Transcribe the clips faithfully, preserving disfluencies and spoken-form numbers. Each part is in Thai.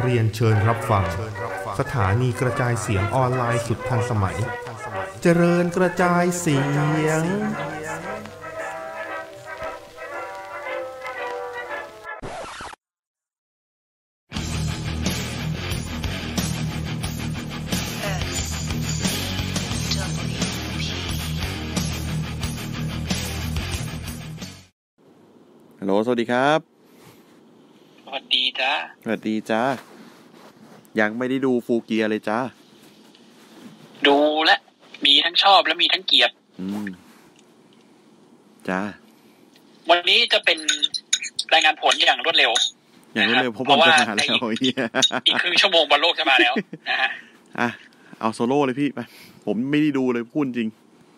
เรียนเชิญรับฟังสถานีกระจายเสียงออนไลน์สุดทันสมัยเจริญกระจายเสียงฮัลโหลสวัสดีครับสวัสดีจ้าสวัสดีจ้ายังไม่ได้ดูฟูเกียเลยจ้าดูและมีทั้งชอบและมีทั้งเกลียดอืมจ้าวันนี้จะเป็นรายงานผลอย่างรวดเร็วอย่างรวดเร็วเพราะว่าจะมาแล้วอีกครึ่งชั่วโมงบอลโลกจะมาแล้วนะฮะอ่ะเอาโซโล่เลยพี่ไปผมไม่ได้ดูเลยพูดจริง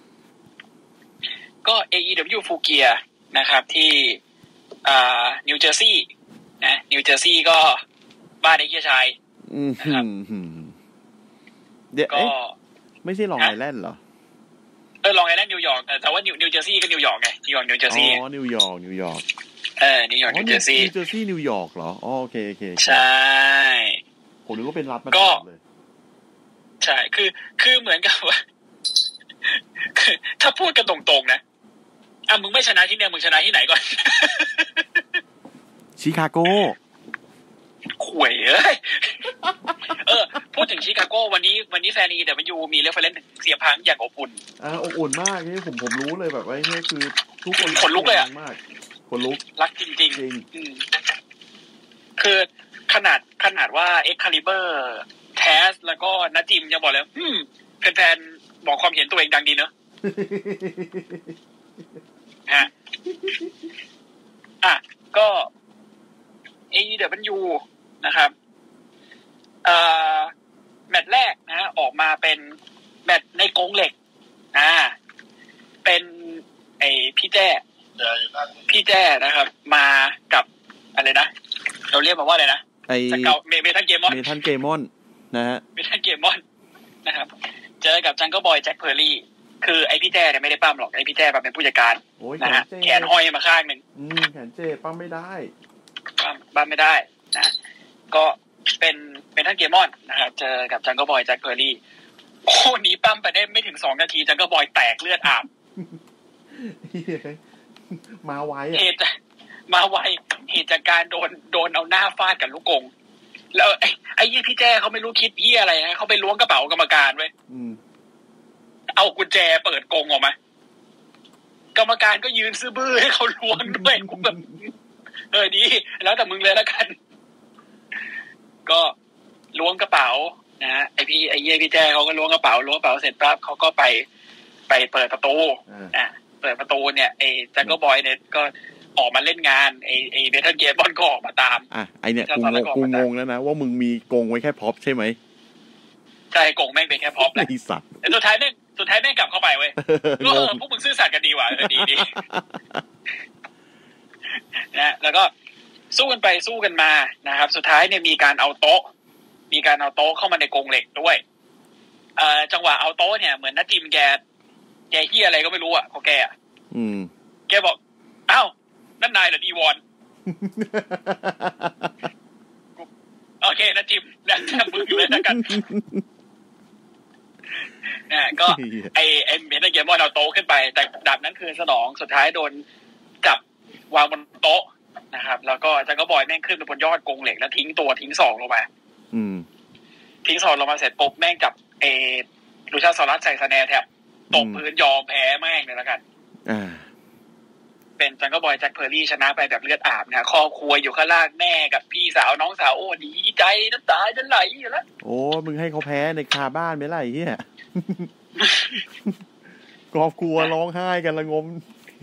ก็ เอ อี ดับเบิลยู ฟูเกียนะครับที่อ่านิวเจอร์ซีย์นะนิวเจอร์ซีย์ก็บ้านไอ้เหี้ยชายนะครับเดี๋ยวก็ไม่ใช่ลองไอแลนด์เหรอเออลองไอแลนด์นิวยอร์กแต่ว่านิวนิวเจอร์ซีย์ก็นิวยอร์กไงนิวยอร์กนิวเจอร์ซีย์อ๋อนิวยอร์กนิวยอร์กเออนิวยอร์กนิวเจอร์ซีย์นิวเจอร์ซีย์นิวยอร์กเหรออ๋อโอเคโอเคใช่ผมนึกว่าเป็นรัฐมาก็เลยใช่คือคือเหมือนกับว่าคือถ้าพูดกันตรงๆนะอ่ะมึงไม่ชนะที่เนี่ยมึงชนะที่ไหนก่อนชิคาโกข่วยเอ้ยเออพูดถึงชิคาโกวันนี้วันนี้แฟนอีแต่มันยูมีเรฟเฟอเรนซ์เสียพังอย่างอบอุ่นอ่าอบอุ่นมากนี่ผมผมรู้เลยแบบว่านี่คือทุกคนขนลุกเลยอ่ะมากขนลุกรักจริงจริงคือขนาดขนาดว่า Excalibur แทสแล้วก็นัจิมยังบอกเลยอืมแฟนๆบอกความเห็นตัวเองดังดีเนอะฮะอ่ะก็ เอ อี ดับเบิลยู นะครับเอ่อแมตช์แรกนะออกมาเป็นแมตช์ในกรงเหล็กอ่าเป็นไอพี่แจ้พี่แจ้นะครับมากับอะไรนะเราเรียกมันว่าอะไรนะไอสเกลเมทัลเกมอนเมทัลเกมอนนะฮะเมทัลเกมอนนะครับเจอกับจังเกิลบอยแจ็คเพอร์รี่คือไอพี่แจ้เนี่ยไม่ได้ปั้มหรอกไอพี่แจ้มาเป็นผู้จัดการนะฮะแขนห้อยมาข้างหนึ่งอืมแขนเจ้ปั้มไม่ได้ปั้มปั้มไม่ได้นะก็เป็นเป็นทั้งเกมอนนะครับเจอกับจังเกิลบอยแจ็คเพอร์รี่โอ้นี้ปั้มไปได้ไม่ถึงสองนาทีจังเกิลบอยแตกเลือดอาบมาไวอ่ะเหตุมาไวเหตุจากการโดนโดนเอาหน้าฟาดกับลูกกงแล้วไอ้ไอ้ยี่พี่แจ้เขาไม่รู้คิดเหี้ยอะไรนะเขาไปล้วงกระเป๋ากรรมการไว้เอากุญแจเปิดกงออกมากรรมการก็ยืนซื้อบื้อให้เขาล้วงด้วยกูแบบเออดีแล้วแต่มึงเลยแล้วกันก็ล้วงกระเป๋านะไอพี่ไอเย่พี่แจ้เขาก็ล้วงกระเป๋าล้วงกระเป๋าเสร็จปั๊บเขาก็ไปไปเปิดประตูอ่ะเปิดประตูเนี่ยไอจังเกิลบอยเนี่ยก็ออกมาเล่นงานไอไอเมทัลเกมบอลก็ออกมาตามอ่ะไอเนี่ยกูงงกูงงแล้วนะว่ามึงมีกงไว้แค่พ็อปใช่ไหมใช่กงแม่งเป็นแค่พ็อปแหละไอสัตว์แต่สุดท้ายแม่งสุดท้ายแม่งกลับเข้าไปเว้ยก็เออพวกมึงซื่อสัตย์กันดีว่ะเออดีดีนะแล้วก็สู้กันไปสู้กันมานะครับสุดท้ายเนี่ยมีการเอาโต๊ะมีการเอาโต๊ะเข้ามาในกรงเหล็กด้วยเอ่อจังหวะเอาโต๊ะเนี่ยเหมือนนัดจิมแกแกเฮียอะไรก็ไม่รู้อ่ะของแกอ่ะอืมแกบอกอ้าวนั่นนายเหรอดีวอนโอเคนัดจิมแล้วแต่มึงอยู่เลยแล้วกันนะก็ไอไอเมทัลเกมอนเอาโต๊ะขึ้นไปแต่ดาบนั้นคือสนองสุดท้ายโดนจับวางบนโต๊ะนะครับแล้วก็จังก็บอยแม่งขึ้นไปบนยอดกรงเหล็กแล้วทิ้งตัวทิ้งศอกลงมาอืมทิ้งศอกลงมาเสร็จปุ๊บแม่งจับเอลูชาซอรัสใส่สแนร์แทบตกพื้นยอมแพ้แม่งเลยแล้วกันอ่าเป็นจังก็บอยแจ็คเพอร์รี่ชนะไปแบบเลือดอาบนะครอบครัวอยู่ข้างล่างแม่กับพี่สาวน้องสาวโอ้ดีใจน้ำตาจะไหลอยู่แล้วโอ้มึงให้เขาแพ้ในคาบ้านไม่ไรเหี้ยครอบครัวร้องไห้กันละงม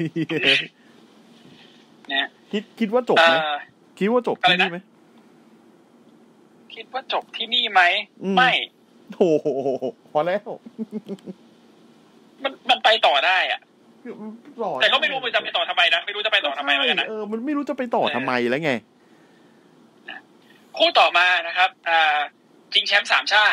เนี่ยคิดคิดว่าจบไหมคิดว่าจบที่นี่ไหมคิดว่าจบที่นี่ไหมไม่โอ้โหพอแล้วมันมันไปต่อได้อ่ะแต่ก็ไม่รู้มันจะไปต่อทำไมนะไม่รู้จะไปต่อทำไมเหมือนกันนะเออมันไม่รู้จะไปต่อทำไมแล้วไงคู่ต่อมานะครับอ่าจริงแชมป์สามชาติ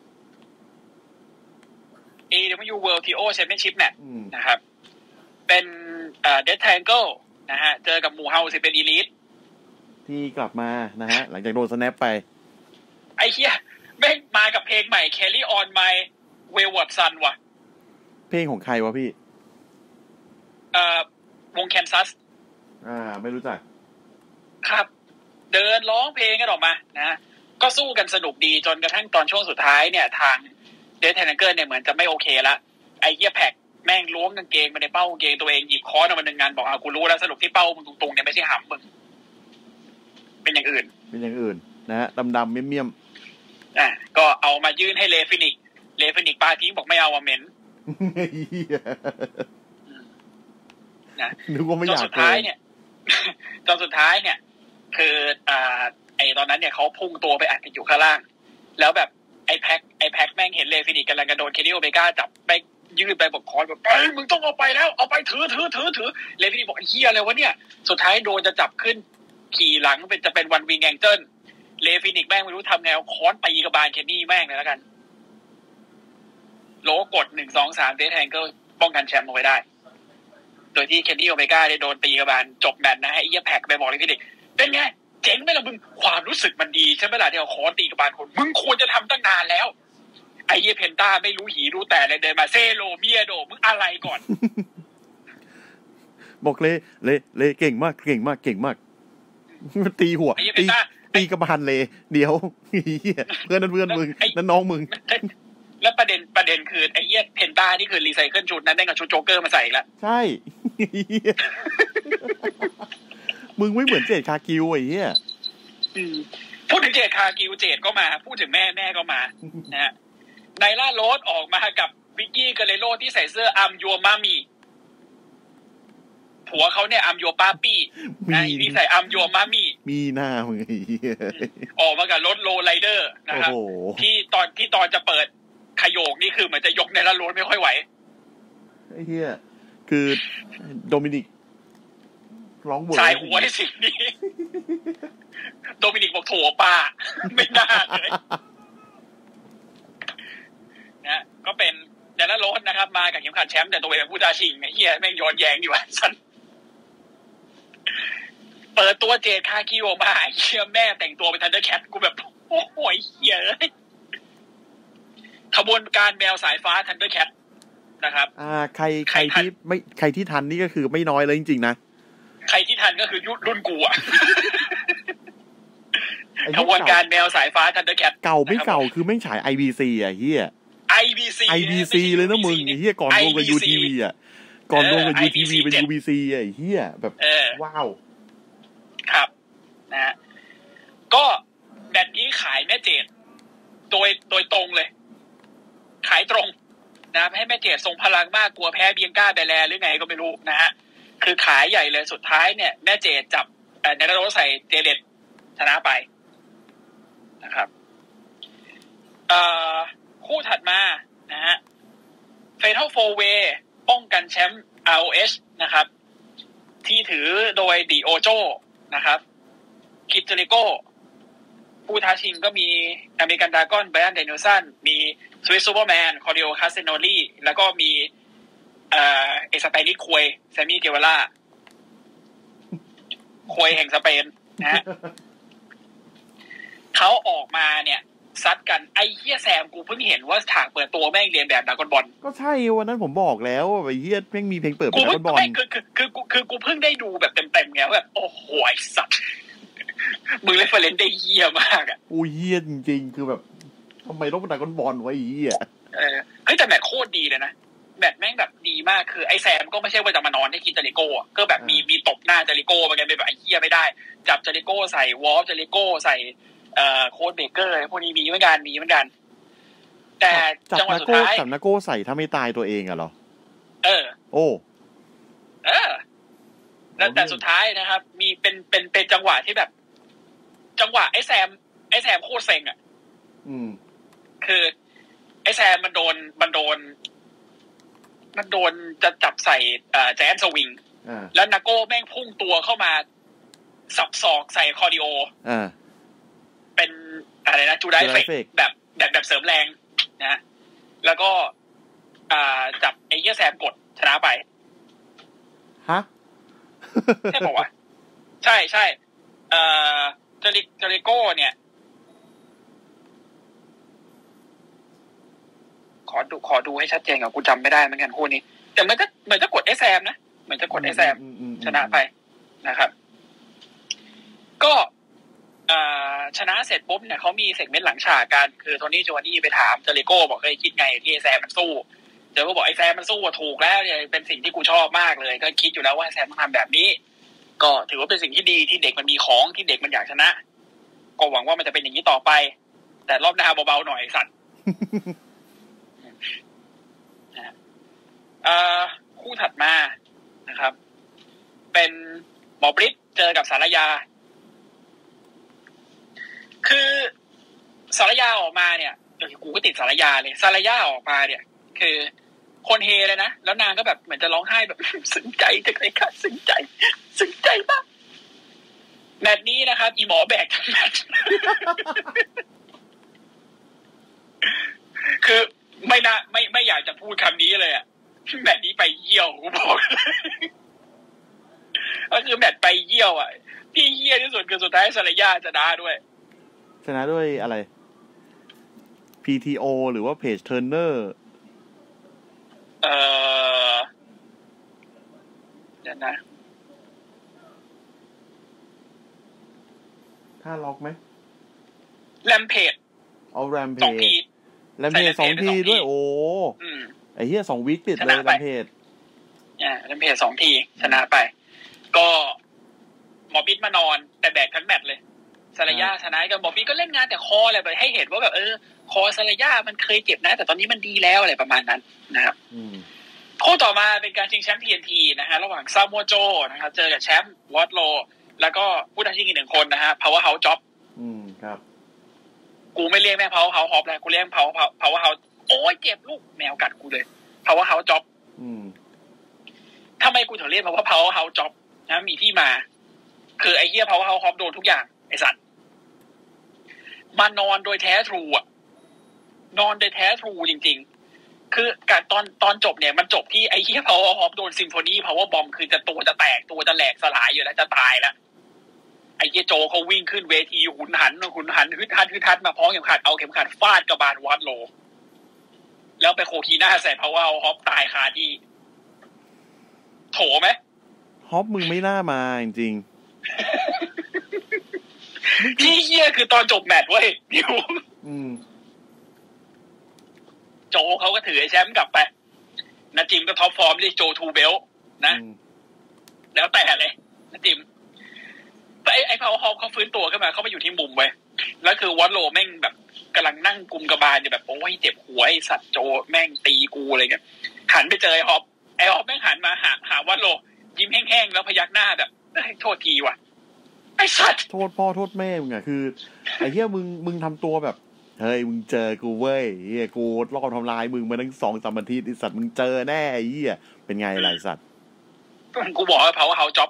เอ ดับเบิลยู World ที โอ Championship เนี่ยนะครับเป็นอ่า Death Triangle นะฮะเจอกับหมู่เฮาสิเป็น Elite ที่กลับมานะฮะหลังจากโดนสแนปไปไอ้เหี้ยแม่งมากับเพลงใหม่ Carry On My Wayward Son ว่ะเพลงของใครวะพี่เอ่อวง Kansas อ่าไม่รู้จักครับเดินร้องเพลงกันออกมานะก็สู้กันสนุกดีจนกระทั่งตอนช่วงสุดท้ายเนี่ยทางเดธแทนเกอร์เนี่ยเหมือนจะไม่โอเคละไอ้เหี้ยแพ็กแม่งล้วงกางเกงมาในเป้ากางเกงตัวเองหยิบค้อนออกมาหนึ่งงานบอกอ่ะกูรู้แล้วสรุปที่เป้ามึงตรงๆเนี่ยไม่ใช่หำมึงเป็นอย่างอื่นเป็นอย่างอื่นนะฮะดำๆเมี่ยมๆอ่ะก็เอามายื่นให้เลฟินิกเลฟินิกปาทิ้งบอกไม่เอาอ่ะเหม็นนะนึกว่าไม่อยากจนสุดท้ายเนี่ยจนสุดท้ายเนี่ยคืออ่าไอตอนนั้นเนี่ยเขาพุ่งตัวไปอัดอยู่ข้างล่างแล้วแบบไอแพ็คไอแพ็คแม่งเห็นเลฟินิกกำลังกระโดดเคนนี่โอเมก้าจับไปยืดไปบอกคอนแบบเอ้ยมึงต้องเอาไปแล้วเอาไปถือถือถือถือเลฟินิกบอกไอ้เหี้ยอะไรวะเนี่ยสุดท้ายโดนจะจับขึ้นขี่หลังเป็นจะเป็นวันวิงแองเจิลเลฟินิกแม่งไม่รู้ทำแนวค้อนตีกระบาลเคนนี่แม่งเลยแล้วกันโลกดหนึ่งสองสามเดธแทงเกิลป้องกันแชมป์เอาไว้ได้โดยที่เคนนี่โอเมก้าได้โดนตีกระบาลจบแมตช์นะฮะไอ้เหี้ยแพ็คไปบอกเลฟินิกเป็นไงเจ๋งไหมล่ะมึงความรู้สึกมันดีใช่ไหมล่ะที่เอาค้อนตีกระบาลคนมึงควรจะทำตั้งนานแล้วไอ้เหี้ยเพนต้าไม่รู้หีรู้แต่เลยเดินมาเซโลเมียโดมึงอะไรก่อนบอกเลยเลยเลยเก่งมากเก่งมากเก่งมากตีหัวตีตีกระบาลเลยเดี๋ยวเพื่อนนั่นเพื่อนมึงนั่นน้องมึงแล้วประเด็นประเด็นคือไอ้เหี้ยเพนต้านี่คือรีไซเคิลชุดนั้นได้กับชุดโจ๊กเกอร์มาใส่อีกแล้วใช่มึงไม่เหมือนเจดคากิวไอ้เหี้ยพูดถึงเจดคากิวเจดก็มาพูดถึงแม่แม่ก็มานะฮะไนล่าโรสออกมากับวิกกี้เกเรโรที่ใส่เสื้ออัมยัวมามีผัวเขาเนี่ยอัมยัวป้าปี้นะนี่ใส่อัมยัวมามีมีหน้ามึงไอ้เหี้ยออกมากับรถโรไลเดอร์นะครับที่ตอนที่ตอนจะเปิดขยโยกนี่คือเหมือนจะยกไนล่าโรสไม่ค่อยไหวไอ้เหี้ยคือโดมินิกร้องเวอร์สายหัวให้สิ่งนี้โดมินิกบอกโถป้าไม่น่าเลยนะก็เป็นไนล่าโรสนะครับมากับเข็มขัดแชมป์แต่ตัวเองเป็นผู้ท้าชิงไอ้เหี้ยแม่งย้อนแย้งดีว่ะสันเปิดตัวเจดคากิโอมาไอ้เหี้ยแม่แต่งตัวเป็นทันเดอร์แคทกูแบบโอ้โหเหี้ยเลยขบวนการแมวสายฟ้าทันเดอร์แคทนะครับอ่าใครใครที่ไม่ใครที่ทันนี่ก็คือไม่น้อยเลยจริงๆนะใครที่ทันก็คือรุ่นกูอ่ะขบวนการแมวสายฟ้าทันเดอร์แคทเก่าไม่เก่าคือแม่งฉาย ไอ บี ซี อ่ะเหี้ยไอ บี ซีไอ บี ซี เลยนะมึงไอ้เหี้ยก่อนลงกับ ยู ที วี อ่ะก่อนลงกับ ยู ที วี เป็น ยู บี ซี อ่ะไอ้เหี้ยแบบว้าวครับนะฮะก็แบบนี้ขายแม่เจดโดยโดยตรงเลยขายตรงนะให้แม่เจดทรงพลังมากกลัวแพ้เบียงก้าแบแลหรือไงก็ไม่รู้นะฮะคือขายใหญ่เลยสุดท้ายเนี่ยแม่เจดจับไนล่าโรสใส่เจเด็ดชนะไปนะครับเอ่อคู่ถัดมานะฮะ Fatal Four Way ป้องกันแชมป์ อาร์ โอ เอช นะครับที่ถือโดยดิโอโจนะครับคิดเจริโก้ผู้ท้าชิงก็มีอเมริกันดราก้อนไบรอันเดนิลสันมีสวิสซูเปอร์แมนคอร์ดิโอคาสเซโนลีแล้วก็มีเอ่อเอสเปนิควยแซมมี่เกวาร่าควยแห่งสเปนนะฮะเขาออกมาเนี่ยซัดกันไอ้เหี้ยแซมกูเพิ่งเห็นว่าฉากเปิดตัวแม่งเรียนแบบดราก้อนบอลก็ใช่วันนั้นผมบอกแล้วไอ้เหี้ยแม่งมีเพลงเปิดดราก้อนบอลคือคือคือกูคือกูเพิ่งได้ดูแบบเต็มๆไงแบบโอ้โหไอ้สัตว์มึงเรฟเฟอเรนซ์ได้เหี้ยมากอ่ะอู้เหี้ยจริงๆคือแบบทำไมต้องเป็นดราก้อนบอลไว้ไอ้เหี้ยเออเฮ้ยแต่แมตช์โคตรดีเลยนะแมตช์แม่งแบบดีมากคือไอ้แซมก็ไม่ใช่ว่าจะมานอนให้กินเจริโก้ก็แบบมีมีตบหน้าเจริโก้มันกันเป็นแบบไอ้เหี้ยไม่ได้จับเจริโก้ใส่วอลเจริโก้ใส่เอ่อโค้ดเบเกอร์พวกนี้มีเหมือนกันมีเหมือนกันแต่จังหวะสุดท้ายจับนาโก้ใส่ถ้าไม่ตายตัวเองอะเหรอเออโอ้เออแล้วแต่สุดท้ายนะครับมีเป็นเป็นเป็นจังหวะที่แบบจังหวะไอ้แซมไอ้แซมโคตรเซ็งอ่ะอืมคือไอ้แซมมันโดนมันโดนมันโดนจะจับใส่เอ่อแจนสวิงแล้วนาโก้แม่งพุ่งตัวเข้ามาสับศอกใส่คอร์ดิโออ่าเป็นอะไรนะจูไดเฟกแบบแบบแบบเสริมแรงนะแล้วก็อ่าจับไอ้เหี้ยแซมกดชนะไปฮะใช่ป่าววะใช่ใช่เอ่อเจริเจริโก้เนี่ยขอดูขอดูให้ชัดเจนกับกูจำไม่ได้เหมือนกันคู่นี้แต่มันก็เหมือนจะกดไอ้แซมนะเหมือนจะกดไอ้แซมชนะไปนะครับก็ชนะเสร็จปุ๊บเนี่ยเขามีเซกเมนต์หลังฉากกันคือโทนี่โจวานี่ไปถามเจอริโก้บอกเคยคิดไงที่ไอ้แซมมันสู้เจอก็บอกไอ้แซมมันสู้ถูกแล้วเนี่ยเป็นสิ่งที่กูชอบมากเลยก็คิดอยู่แล้วว่าแซมต้องทำแบบนี้ก็ถือว่าเป็นสิ่งที่ดีที่เด็กมันมีของที่เด็กมันอยากชนะก็หวังว่ามันจะเป็นอย่างนี้ต่อไปแต่รอบหน้าเบาๆหน่อยสัตว์คู่ถัดมานะครับเป็นหมอบริษเจอกับสารยาคือสารยาออกมาเนี่ยเดี๋ยวกูก็ติดสารยาเลยสารยาออกมาเนี่ยคือคนเฮเลยนะแล้วนางก็แบบเหมือนจะร้องไห้แบบซึ้งใจจะใครค่ะซึ้งใจซึ้งใจมากแมตช์นี้นะครับอีหมอแบกทั้งแมตช์คือไม่น่าไม่ไม่อยากจะพูดคำนี้เลยอ่ะแมตช์นี้ไปเยี่ยวกูบอกก็คือแมตช์ไปเยี่ยวอ่ะพี่เยี่ยที่สุดคือสุดท้ายสารยาชนะด้วยชนะด้วยอะไร พี ที โอ หรือว่าเพจเทอร์เนอร์เอ่อเดี๋ยวนะถ้าล็อกไหมแรมเพจเอาแรมเพจสองทีแรมเพจสองทีด้วยโอ้ไอ้เหี้ยสองวีคติดเลยแรมเพจอ่าแรมเพจสองทีชนะไปก็หมอบิ๊ดมานอนแต่แบกทั้งแมตช์เลยสารยาชนะก็หมอบิ๊ดก็เล่นงานแต่คออะไรแบบให้เห็นว่าแบบเออคอสารยามันเคยเจ็บนะแต่ตอนนี้มันดีแล้วอะไรประมาณนั้นนะครับคู่ต่อมาเป็นการชิงแชมป์ ที เอ็น ที นะฮะระหว่างซามัวโจนะครับเจอกับแชมป์วอตโลแล้วก็ผู้ท้าชิงอีกหนึ่งคนนะฮะ Powerhouse Job อืมครับกูไม่เรียกแม่ Powerhouse Hop แล้วกูเรียก Power Powerhouse โอ้ยเจ็บลูกแมวกัดกูเลย Powerhouse Job อืมทำไมกูถึงเรียกว่า Powerhouse Job นะมีที่มาคือไอ้เหี้ย Powerhouse Hop โดนทุกอย่างไอ้สัตว์มานอนโดยแท้ทรูอ่ะนอนโดยแท้ทรูจริงๆคือการตอนตอนจบเนี่ยมันจบที่ไอ้เหี้ย Power Hop โดนซิมโฟนี Power Bomb คือจะตัวจะแตกตัวจะแหลกสลายอยู่แล้วจะตายแล้วไอ้เหี้ยโจเขาวิ่งขึ้นเวทีหุนหันหุนหันฮึดฮัดฮึดฮัดมาพ้องเข็มขัดเอาเข็มขัดฟาดกระบาลวัดโลแล้วไปโคคีน่าใส่ Power Hop ตายคาที่โถไหมฮอปมึงไม่น่ามาจริงๆพี่เหี้ยคือตอนจบแมตช์เว้ยเดี๋ยวโจเขาก็ถือไอ้แชมป์กลับไปนะจิมก็ท็อปฟอร์มเรียกโจทูเบลนะแล้วแต่เลยนะจิมไอ้ไอ้พาวเวอร์ฮอปเขาฟื้นตัวขึ้นมาเขามาอยู่ที่มุมไว้แล้วคือวอตโลแม่งแบบกำลังนั่งกุมกระบาลอยู่แบบโอ้ยเจ็บหัวไอ้สัตว์โจแม่งตีกูอะไรเงี้ยหันไปเจอไอ้ฮอปไอ้ฮอปแม่งหันมาหาหาวอตโลยิ้มแห้งๆแล้วพยักหน้าแบบโทษทีว่ะไอ้สัตว์โทษพ่อโทษแม่มึงอะคือไอ้เหี้ยมึงมึงทำตัวแบบเฮ้ยมึงเจอกูเว้ยเหี้ยกูรอบทำลายมึงมาตั้งสองสามอาทิตย์ไอ้สัตว์มึงเจอแน่ไอ้เหี้ยเป็นไงล่ะไอ้สัตว์กูบอกว่า Powerhouse Job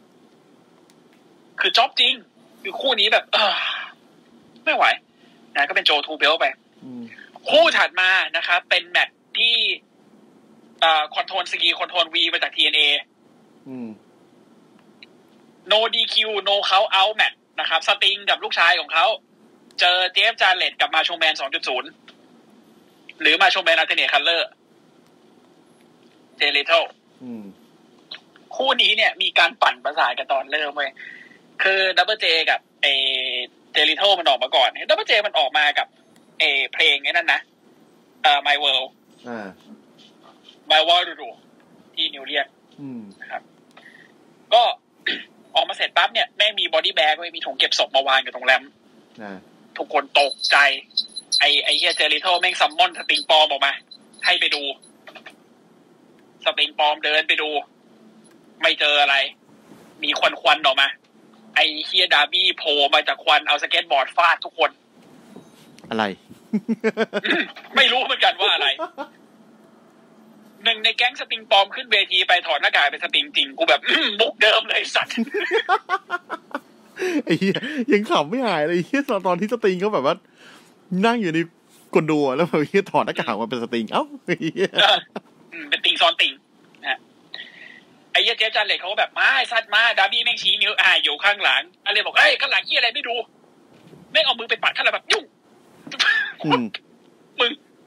คือจ็อบจริงคือคู่นี้แบบเออไม่ไหวนะก็เป็นโจทูเบลไปคู่ถัดมานะครับเป็นแมตช์ที่อ่าคอนโทรลสกีคอนโทรลวีมาจาก ที เอ็น เออืม no ดี คิว no count out match นะครับสติงกับลูกชายของเขาเจอเจฟจาเลตกับมาโชแมน สองจุดศูนย์ หรือมาโชแมนอัลเทเนทคัลเลอร์เจลิเทิลคู่นี้เนี่ยมีการปั่นประสานกันตอนเริ่มเว้ยคือดับเบิลเจกับเอเจลิเทิลมันออกมาก่อนดับเบิลเจมันออกมากับเอเพลงไอ้นั่นนะเอ่อ My World อ่า My World ดูที่นิวเรียกนะครับก็ออกมาเสร็จปั๊บเนี่ยแม่งมีบอดี้แบ็กไว้มีถุงเก็บศพมาวางอยู่ตรงแรมทุกคนตกใจไอไอเฮียเจลิเทิลแม่งซัมมอนสติงปลอมออกมาให้ไปดูสติงปลอมเดินไปดูไม่เจออะไรมีควันควันออกมาไอเฮียดาร์บี้โผล่มาจากควันเอาสเก็ตบอร์ดฟาดทุกคนอะไรไม่รู้เหมือนกันว่าอะไรหนึ่งในแก๊งสติงปลอมขึ้นเวทีไปถอดหน้ากากเป็นสติงจริงกูแบบมุกเดิมเลยสัตว์ไอ้เหี้ยยังขำไม่หายเลยไอ้เหี้ยตอนที่สติงเขาแบบว่านั่งอยู่ในกลดัวแล้วแบบเหี้ยถอดหน้ากากมาเป็นสติงเอ้าไอ้เหี้ยเป็นติงซ้อนติงนะไอ้เหี้ยเจ๊จันเล็กเขาก็แบบมาไอ้สัตว์มาดาร์บี้แม่งชี้นิ้วอ่าอยู่ข้างหลังอะไรบอกเอ้ยข้างหลังเหี้ยอะไรไม่ดูแม่งเอามือไปปัดข้างหลังแบบยุ่งมึง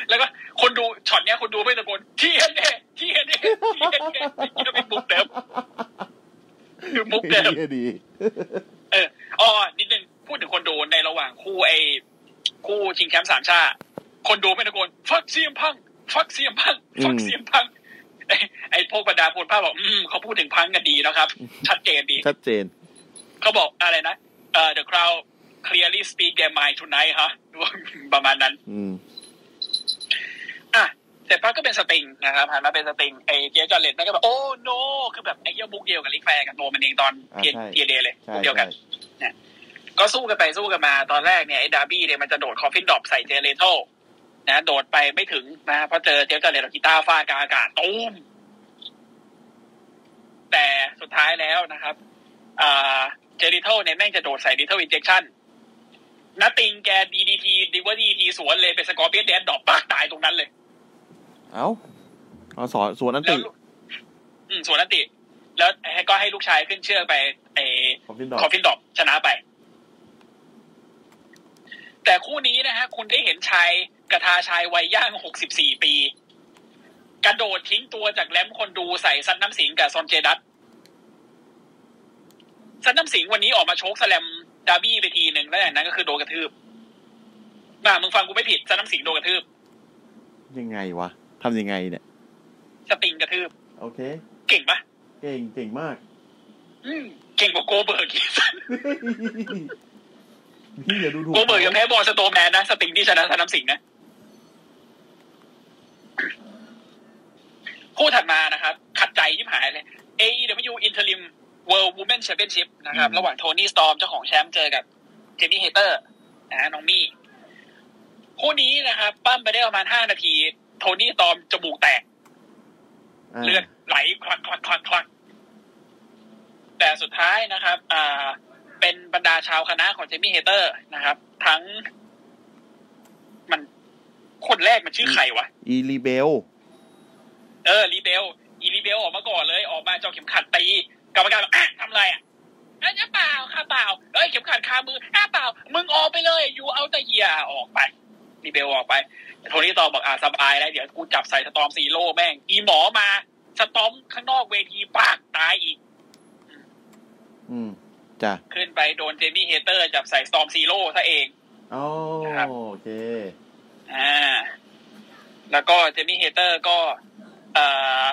แล้วก็คนดูช็อตเนี้ยคนดูไม่ตะโกนที่เห็นเนี่ยที่เห็นเนี่ยที่เห็นเนี่ยจะเป็นมุกเดิมคือมุกเดิมดีเอออ๋อนิดนึงพูดถึงคนดูในระหว่างคู่ไอ้คู่ชิงแชมป์สามชาติคนดูไม่ตะโกนฟักเสียมพังฟักเสียมพังฟักเสียมพังไอ้ไอ้พวกบรรดาคนภาพบอกอืมเขาพูดถึงพังกันดีนะครับชัดเจนดีชัดเจนเขาบอกอะไรนะเอ่อ the crowd clearly speak their mind tonight ฮะประมาณนั้นอืมอ่ะเสร็จปั๊บก็เป็นสติงนะครับหันมาเป็นสติงไอ้เจฟจอร์เลตแม่งก็แบบโอ้โนคือแบบไอ้เหี้ยมุกเดียวกับลิกแฟร์กับตัวมันเองตอนเทียเทียเดเลยมุกเดียวกันเนี่ยก็สู้กันไปสู้กันมาตอนแรกเนี่ยไอ้ดาร์บี้เนี่ยมันจะโดดคอฟฟินดรอปใส่เจเลโทนะโดดไปไม่ถึงนะเพราะเจอเจฟจอร์เลตเอากีตาร์ฟาดกลางอากาศตูมแต่สุดท้ายแล้วนะครับอ่าเจเลโทเนี่ยแม่งจะโดดใส่ลิทเทิลอินเจคชั่นนัตติงแก ดี ดี ที ดิวดี ที สวนเลยเป็นสกอร์เปียนแดนดรอปปากตายตรงนั้นเลยเอ้าเอาสอนสวนนันติอืมสวนนันติแล้วก็ให้ลูกชายขึ้นเชือกไปไอ้คอฟฟินดรอปชนะไปแต่คู่นี้นะฮะคุณได้เห็นชายกระทาชายวัยย่างหกสิบสี่ปีกระโดดทิ้งตัวจากแรมคนดูใส่ซันน้ำสิงกับซอนเจดัตซันน้ำสิงวันนี้ออกมาโชกสแลมดาร์บี้ไปทีหนึ่งแล้วอย่างนั้นก็คือโดนกระทืบมามึงฟังกูไม่ผิดซันน้ำสิงโดนกระทืบยังไงวะทำยังไงเนี่ยสติงกระทืบโอเคเก่งปะเก่งเก่งมากอืมเก่งกว่าโกเบิร์กอีกนี่อย่าดูถูกโกเบิร์กยังแพ้บอลสโตแมนนะสติงที่ชนะซันน้ำสิงนะคู่ถัดมานะครับขัดใจยิบหายเลย เอ อี ดับเบิลยู Interim World Women Championship นะครับระหว่างโทนี่สตอร์มเจ้าของแชมป์เจอกับเจมี่เฮเตอร์นะน้องมี่คู่นี้นะครับปั้มไปได้ประมาณห้านาทีโทนี่สตอร์มจมูกแตกเลือดไหลคลักคลักคลักคลักแต่สุดท้ายนะครับอ่าเป็นบรรดาชาวคณะของเจมี่เฮเตอร์นะครับทั้งมันคนแรกมันชื่อใครวะอีลีเบลเออลีเบลอีลีเบลออกมาก่อนเลยออกมาเจ้าเข็มขัดตีกรรมการบอกอ่ะทำอะไรอ่ะอ่ะเปล่าค่ะเปล่าเอ้ยเข็มขัดคามืออ่ะเปล่ามึงออกไปเลยอยู่เอาแต่เหี้ยออกไปลีเบลออกไปโทนี่ตอบอกอ่ะสบายแล้วเดี๋ยวกูจับใส่สตอร์มซีโร่แม่งอีหมอมาสตอร์มข้างนอกเวทีปากตายอีกอืมจ้ะขึ้นไปโดนเจมี่เฮเตอร์จับใส่สตอร์มซีโร่ซะเองอ๋อโอเคอ่าแล้วก็เจมี่เฮเตอร์ก็เอ่อ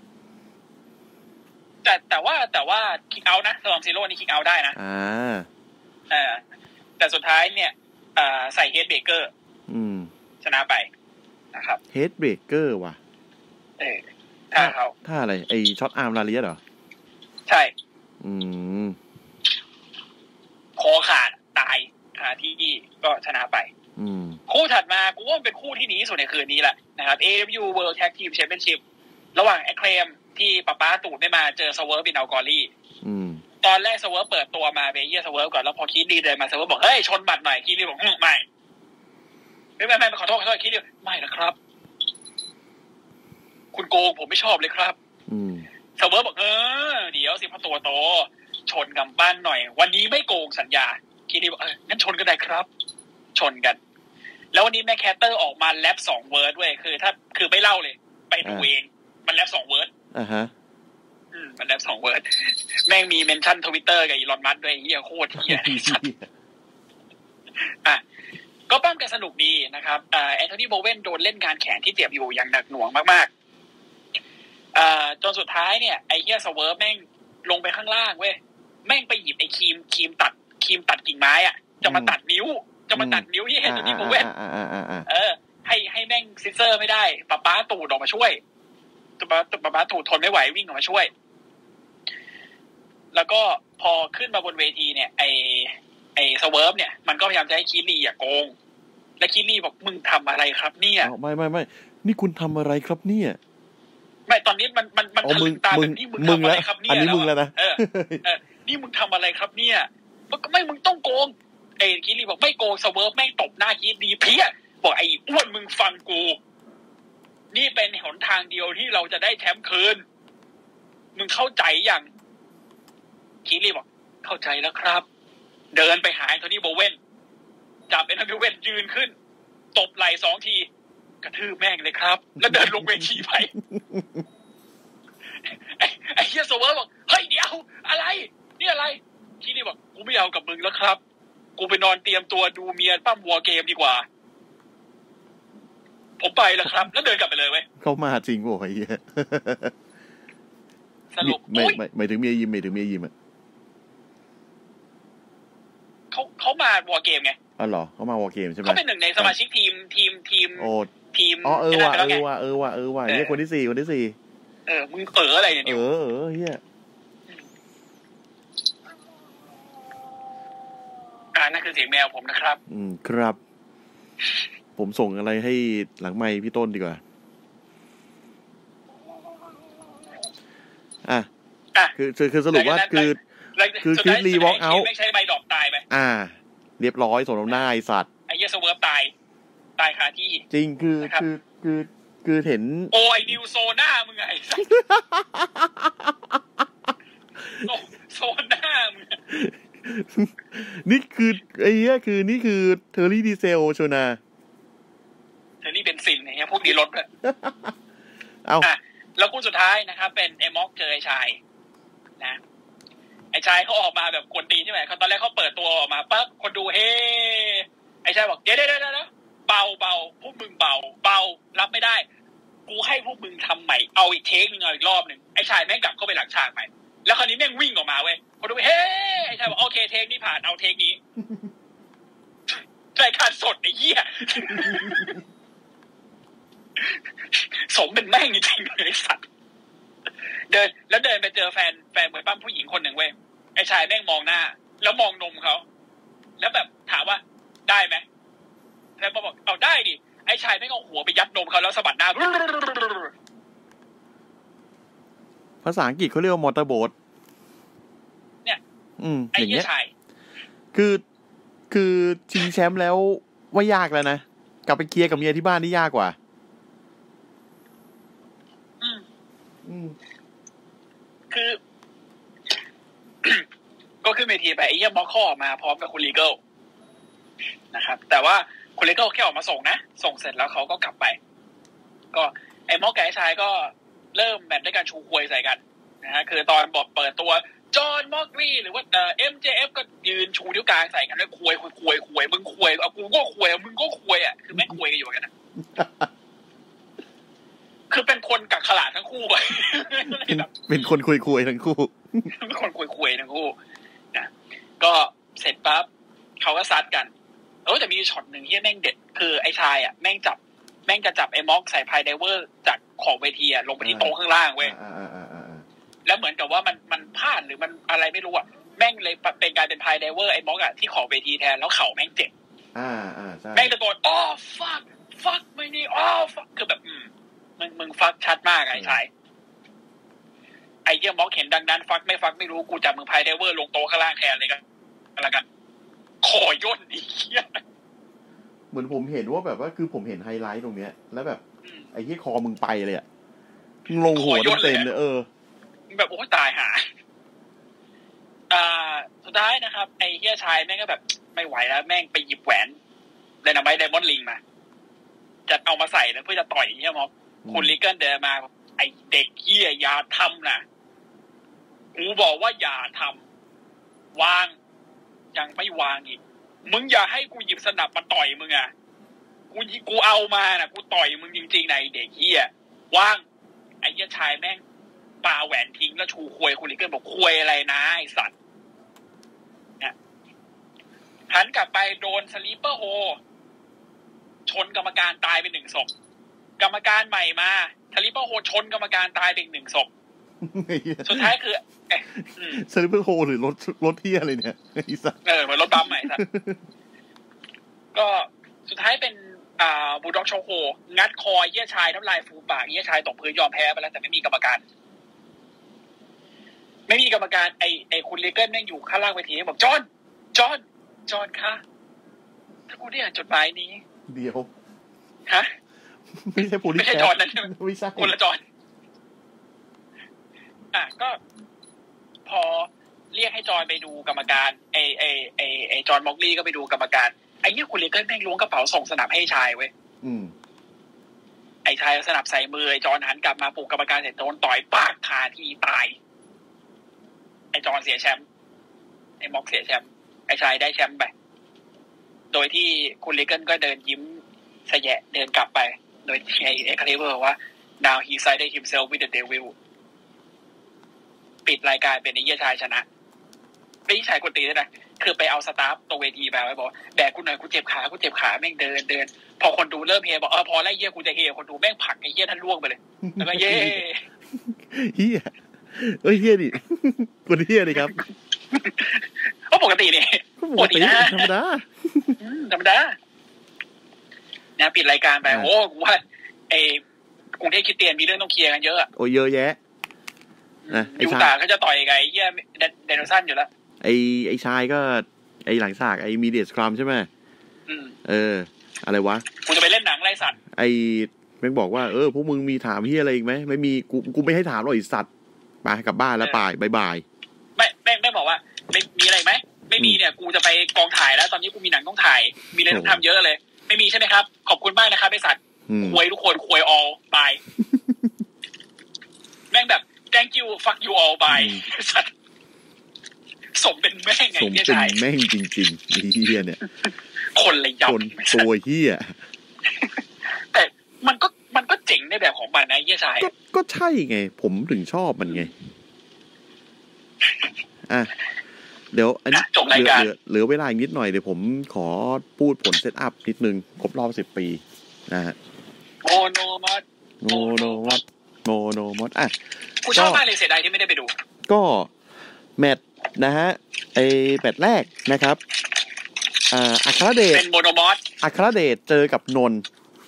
แต่แต่ว่าแต่ว่าคิกเอาท์นะสตอร์มซีโร่นี่คิกเอาท์ได้นะอ่าเออแต่สุดท้ายเนี่ยเอ่อใส่เฮดเบรกเกอร์อืมชนะไปนะครับเฮดเบรกเกอร์ว่ะเออถ้าเขาถ้าอะไรไอช็อตอาร์มลาเลียสเหรอใช่อืมคอขาดตายคาที่ก็ชนะไปอืมคู่ถัดมากูว่าเป็นคู่ที่ดีที่สุดในคืนนี้แหละนะครับ เอ ดับเบิลยู World Tag Team Championship ระหว่างแอคเคลมที่ป๊าป๊าตูดไม่มาเจอสเวิร์ฟบินอัลกอรี่อืมตอนแรกสเวิร์ฟเปิดตัวมาเบเยียสเวิร์ฟก่อนแล้วพอคีดดีเดินมาสเวิร์ฟบอกเฮ้ยชนบัตรหน่อยคีดดีบอกไม่ไม่ไม่ไม่ขอโทษขอโทษคีดดีไม่ละครับคุณโกงผมไม่ชอบเลยครับอืมสเวิร์ฟบอกเออเดี๋ยวสิพอตัวโตชนกับบ้านหน่อยวันนี้ไม่โกงสัญญาคีดดีบอกเอองั้นชนกันได้ครับชนกันแล้ววันนี้แม่แคทเตอร์ออกมาแรปสองเวิร์ดเว้ยคือถ้าคือไม่เล่าเลยไปดูเองมันแรปสองเวิร์ดอ่าฮะอืมมันแรปสองเวิร์ดแม่งมีเมนชั่น Twitter กับอีลอนมัสก์ด้วยเหี้ยโคตรเหี้ยอ่ะก็ปั้มกันสนุกดีนะครับอ่าแอนโทนีโบเว่นโดนเล่นงานแขนที่เจ็บอยู่อย่างหนักหน่วงมากๆอ่าจนสุดท้ายเนี่ยไอ้เหี้ยสเวิร์ฟแม่งลงไปข้างล่างเว้ยแม่งไปหยิบไอ้ครีมครีมตัดครีมตัดกิ่งไม้อ่ะจะมาตัดนิ้วจะมาตัดนิ้วที่แอนโทนีโบเว่นเออให้ให้แม่งซิสเซอร์ไม่ได้ป๊าป๊าตูดออกมาช่วยป๊าป๊าป๊าป๊าตูดทนไม่ไหววิ่งออกมาช่วยแล้วก็พอขึ้นมาบนเวทีเนี่ยไอไอสเวิร์ฟเนี่ยมันก็พยายามจะให้คีรีอ่ะโกงและคีรีบอกมึงทำอะไรครับเนี่ยไม่ไม่ไม่นี่คุณทำอะไรครับเนี่ยไม่ตอนนี้มันมันมันทะลึงตาแบบนี้มึงทำอะไรครับเนี่ยอันนี้มึงแล้วนะเออเออนี่มึงทำอะไรครับเนี่ยไม่มึงต้องโกงไอ้คีรีบอกไม่โกงสเวิร์ฟแม่งตบหน้าคีรีเพี้ยบอกไอ้อ้วนมึงฟังกูนี่เป็นหนทางเดียวที่เราจะได้แชมป์คืนมึงเข้าใจยังคีรีบอกเข้าใจแล้วครับเดินไปหาแอนโทนีโบเว่นจับแอนโทนีโบเว่นยืนขึ้นตบไหล่สองทีกระทืบแม่งเลยครับแล้วเดินลงเวทีไปไอ้ไอ้เฮียโซเวอร์บอกเฮ้ยเดี๋ยวอะไรนี่อะไรทีนี่บอกกูไม่เอากับมึงแล้วครับกูไปนอนเตรียมตัวดูเมียปั้มวัวเกมดีกว่าผมไปแล้วครับแล้วเดินกลับไปเลยเว้ยเขามาจริงป่ะไอ้เหี้ยสรุปไม่ไม่ไม่ถึงเมียยิมไม่ถึงเมียยิมอ่ะเขาเขามาวอร์เกมไงอ๋อเหรอเขามาวอร์เกมใช่ไหมเขาเป็นหนึ่งในสมาชิกทีมทีมทีมโอ้ทีมอ๋อเออว่ะเออว่ะเออว่ะเออว่ะเฮียคนที่สี่คนที่สี่เออมึงเอออะไรเนี่ยเออเออเฮียอ่านั่นคือเสียงแมวผมนะครับอืมครับผมส่งอะไรให้หลังไมค์พี่ต้นดีกว่าอ่ะอ่ะคือคือคือสรุปว่าคือคือคริสลีวอล์กเอาท์ไม่ใช่ใบดอกตายไปอ่าเรียบร้อยสมน้ำหน้าไอสัตว์ไอ้เหี้ยสเวิร์ฟตายตายคาที่จริงคือคือคือคือเห็นโอ้ยนิวโซน่ามึงไงสัตว์โซน่ามึงนี่คือไอ้เหี้ยคือนี่คือเทอร์รี่ดีเซลโชนาเทอร์รี่เบนซินเนี่ยพวกดีรถเลยเอาอ่ะแล้วคู่สุดท้ายนะครับเป็นไอ้ม็อกเจอไอ้ชายนะไอ้ชายเขาออกมาแบบกวนตีนใช่ไหมเขาตอนแรกเขาเปิดตัวออกมาปั๊บคนดูเฮ้ไอ้ชายบอกเดี๋ยวเดี๋ยวเดี๋ยวเบาเบาพวกมึงเบาเบารับไม่ได้กูให้พวกมึงทำใหม่เอาอีกเทคนึงเอาอีกรอบหนึ่งไอ้ชายแม่งกลับเข้าไปหลังฉากใหม่แล้วคราวนี้แม่งวิ่งออกมาเว้ยคนดูเฮ้ไอ้ชายบอกโอเคเทคนี้ผ่านเอาเทคนี้รายการสดไอ้เหี้ยสมเป็นแม่งจริงๆเลยสัตว์เดินแล้วเดินไปเจอแฟนแฟนเหมือนปั้มผู้หญิงคนหนึ่งเว้ยไอ้ชายแม่งมองหน้าแล้วมองนมเขาแล้วแบบถามว่าได้ไหมแฟนบอกเอาได้ดิไอ้ชายแม่งเอาหัวไปยัดนมเขาแล้วสะบัดหน้าภาษาอังกฤษเขาเรียกว่ามอเตอร์โบ๊ทเนี่ยอืมไอ้เหี้ยชายคือคือชิงแชมป์แล้วว่ายากแล้วนะกลับไปเคลียร์กับเมียที่บ้านนี่ยากกว่าอืมอืมคือ ก็ขึ้นเวทีไปไอ้เหี้ยม็อกข้อมาพร้อมกับคุณลีเกิลนะครับแต่ว่าคุณลีเกิลแค่ออกมาส่งนะส่งเสร็จแล้วเขาก็กลับไปก็ไอ้ม็อกกับไอ้ชายก็เริ่มแบบด้วยการชูควยใส่กันนะฮะคือตอนบอกเปิดตัวจอห์นม็อกลี่หรือว่าเอ่อ เอ็ม เจ เอฟ ก็ยืนชูนิ้วกลางใส่กันด้วยควยควยควยควยมึงควยเอากูก็ควยมึงก็ควยอ่ะคือไม่ควยกันอยู่กันนะคือเป็นคนกักขลาดทั้งคู่ไปเป็นคนคุยคุยทั้งคู่เป็นคนคุยคุยทั้งคู่นะก็เสร็จปั๊บเขาก็ซัดกันเออแต่มีช็อตหนึ่งที่แม่งเด็ดคือไอ้ชายอ่ะแม่งจับแม่งจะจับไอ้ม็อกใส่พายไดเวอร์จากขอบเวทีอ่ะลงไปที่โต๊ะข้างล่างเว้ยแล้วเหมือนกับว่ามันมันพลาดหรือมันอะไรไม่รู้อ่ะแม่งเลยเป็นการเป็นพายไดเวอร์ไอ้ม็อกอ่ะที่ขอบเวทีแทนแล้วเข่าแม่งเจ็บอ่าอ่าใช่แม่งตะโกนอ๋อ fuck fuck ไม่นี่อ๋อ fuck คือแบบอืมมึงมึงฟักชัดมากไอ้ชายไอ้เหี้ยม็อกเห็นดังนั้นฟักไม่ฟักไม่รู้กูจับมึงพายไดเวอร์ลงโต๊ะข้างล่างแทนเลยกันอะไรกันคอย่นอีกเหี้ยเหมือนผมเห็นว่าแบบว่าคือผมเห็นไฮไลท์ตรงเนี้ยแล้วแบบไอ้เหี้ยคอมึงไปเลยอ่ะมึงลงหัวเต็มเลยเออแบบโอ้ตายหาอ่าสุดท้ายนะครับไอ้เหี้ยชายแม่งก็แบบไม่ไหวแล้วแม่งไปหยิบแหวนไดนาไมต์ไดมอนด์ลิงมาจะเอามาใส่แล้วเพื่อจะต่อยเหี้ยม็อกคุณลิเกิลเดินมาไอ้เด็กเหี้ยอย่าทำนะกูบอกว่าอย่าทำวางยังไม่วางอีกมึงอย่าให้กูหยิบสนับมาต่อยมึงอ่ะกูกูเอามาน่ะกูต่อยมึงจริงๆนะไอ้เด็กเหี้ยวางไอ้เหี้ยชายแม่งปาแหวนทิ้งแล้วชูควยคุณลิเกิลบอกควยอะไรนะไอ้สัตว์เนี่ยหันกลับไปโดนสลีปเปอร์โฮชนกรรมการตายไปหนึ่งศพกรรมการใหม่มาสลีปเปอร์โฮชนกรรมการตายไปหนึ่งศพสุดท้ายคือสลีปเปอร์โฮหรือรถรถเที่ยอะไรเนี่ยไอ้สัตว์เออเหมือนรถบัมใหม่สัตว์ก็สุดท้ายเป็นอ่าบูลด็อกโชโคงัดคอเยี่ยชายน้ำลายฟูปากเยี่ยชายตกพื้นยอมแพ้ไปแล้วแต่ไม่มีกรรมการไม่มีกรรมการไอไอคุณเลเกิลแม่งอยู่ข้างล่างเวทีบอกจอห์นจอห์นจอห์นคะถ้ากูได้อ่านจดหมายนี้เดี๋ยวฮะไม่ใช่ผู้ไม่ใช่จอห์นนั่นใช่ไหมไม่ใช่คนละจอห์นอ่ะก็พอเรียกให้จอห์นไปดูกรรมการไอไอไอไอจอห์นม็อกลี่ก็ไปดูกรรมการไอ้เนี่ยคุณเลเกิลแม่งล้วงกระเป๋าส่งสนับให้ชายเว้ยอืมไอ้ชายสนับใส่มือไอ้จอนหันกลับมาปลุกกรรมการเสร็จโดนต่อยปากคาที่ตายไอ้จอนเสียแชมป์ไอ้ม็อกเสียแชมป์ไอ้ชายได้แชมป์ไปโดยที่คุณลิเกิลก็เดินยิ้มแสะเดินกลับไปโดยที่ไอ้เอ็กคาลิเบอร์ว่า now he sided himself with the devil ปิดรายการเป็นไอ้เหี้ยชายชนะไอ้ชายกดตีด้วยนะคือไปเอาสตาฟตรงเวทีมาไว้บอกแบกกูหน่อยกูเจ็บขากูเจ็บขาแม่งเดินเดินพอคนดูเริ่มเฮบอกเออพอไล่เหี้ยกูจะเฮคนดูแม่งผลักไอ้เหี้ยท่านล่วงไปเลยแล้วก็เย่เฮียเอ้ยเฮียดิคนเฮียดิครับก็ปกตินี่ปกตินะธรรมดาธรรมดานะปิดรายการไปโอ้กูว่าไอ้กรุงเทพคริสเตียนมีเรื่องต้องเคลียร์กันเยอะโอ้เยอะแยะนะยูตาเขาจะต่อยไงเหี้ยเดนโนซันอยู่แล้วไอ้ไอ้ชายก็ไอ้หลังฉากไอ้มีเดียสครัมใช่ไหมเอออะไรวะกูจะไปเล่นหนังไล่สัตว์ไอ้แม่งบอกว่าเออพวกมึงมีถามเฮียอะไรอีกไหมไม่มีกูกูไม่ให้ถามหรอกไอ้สัตว์ไปกลับบ้านแล้วไปบายบายไม่แม่งแม่งบอกว่าไม่มีอะไรไหมไม่มีเนี่ยกูจะไปกองถ่ายแล้วตอนนี้กูมีหนังต้องถ่ายมีอะไรต้องทำเยอะเลยไม่มีใช่ไหมครับขอบคุณมากนะครับไอ้สัตว์ควยทุกคนควย all bye แม่งแบบ thank you fuck you all bye สัตว์สมเป็นแม่งไงเนี่ยชายสมเป็นแม่งจริงๆไอ้เหี้ยเนี่ยคนเลยยับคนตัวเหี้ยแต่มันก็มันก็เจ๋งในแบบของมันนะเหี้ยชายก็ก็ใช่ไงผมถึงชอบมันไงอ่ะเดี๋ยวอันนี้จบรายการเหลือเวลาอีกนิดหน่อยเดี๋ยวผมขอพูดผลเซตอัพนิดนึงครบรอบสิบปีนะฮะโมโนมอดโมโนมอดโมโนมอดอ่ะกูชอบมากเลยเสียดายที่ไม่ได้ไปดูก็แมตช์นะฮะไอ้แมตช์แรกนะครับอ่าอัครเดชเป็นโมโนมอดอัครเดชเจอกับนนท์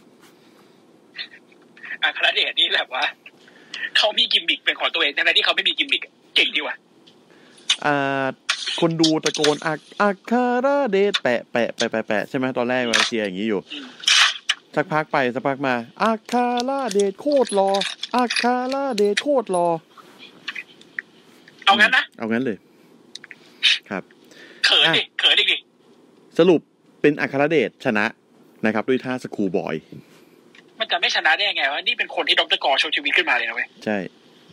อัครเดชนี่แบบว่าเขามีกิมมิคเป็นของตัวเองทั้งที่เขาไม่มีกิมมิคเก่งดีว่ะอ่าคนดูตะโกนอักอัครเดชแปะแปะแปะแปะแปะใช่ไหมตอนแรกมาเชียร์อย่างนี้อยู่สักพักไปสักพักมาอัครเดชโคตรรออัครเดชโคตรรอเอางั้นนะเอางั้นเลยครับเขินดิเขินดิดิสรุปเป็นอัครเดชชนะนะครับด้วยท่าสกูบอยมันจะไม่ชนะได้ยังไงวะนี่เป็นคนที่ดร.กอโชว์ชีวิตขึ้นมาเลยนะเว้ยใช่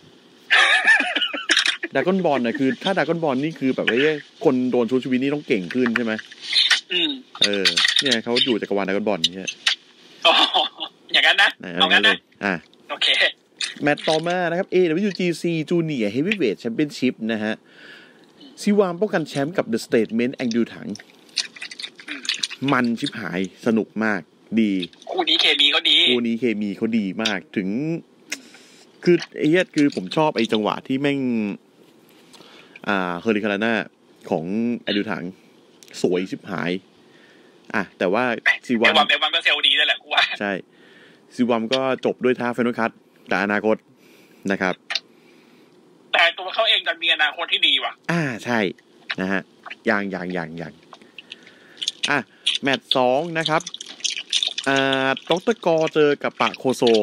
ดากอนบอลน่ะคือถ้าดากอนบอลนี่คือแบบว่าคนโดนชูชีวิตนี่ต้องเก่งขึ้นใช่ไหมอืมเออเนี่ยเขาอยู่จักรวาลดากอนบอลเนี่ยอ๋ออย่างนั้นนะเอางั้นนะอ่ะโอเคแมตต์ต่อมานะครับ เอ ดับเบิลยู จี ซี Junior Heavyweight Championship นะฮะซิวามป้องกันแชมป์กับ The Statement แองดิวถังมันชิบหายสนุกมากดีคู่นี้เคมีเขาดีคู่นี้เคมีเขาดีมากถึงคือไอ้เหี้ยคือผมชอบไอ้จังหวะที่แม่งอ่าเฮอริคาราน่าของแองดิวถังสวยชิบหายอ่ะแต่ว่าซิวามแต่ว่าก็เซลดีนั่นแหละกูว่าใช่ซิวามก็จบด้วยท่าไฟนอลคัทแต่อนาคตนะครับแต่ตัวเขาเองจะมีอนาคตที่ดีว่ะอ่าใช่นะฮะอย่างอย่างอย่างอย่างอ่ะแมตช์สองนะครับอ่าดร.กอเจอกับปะโคโซ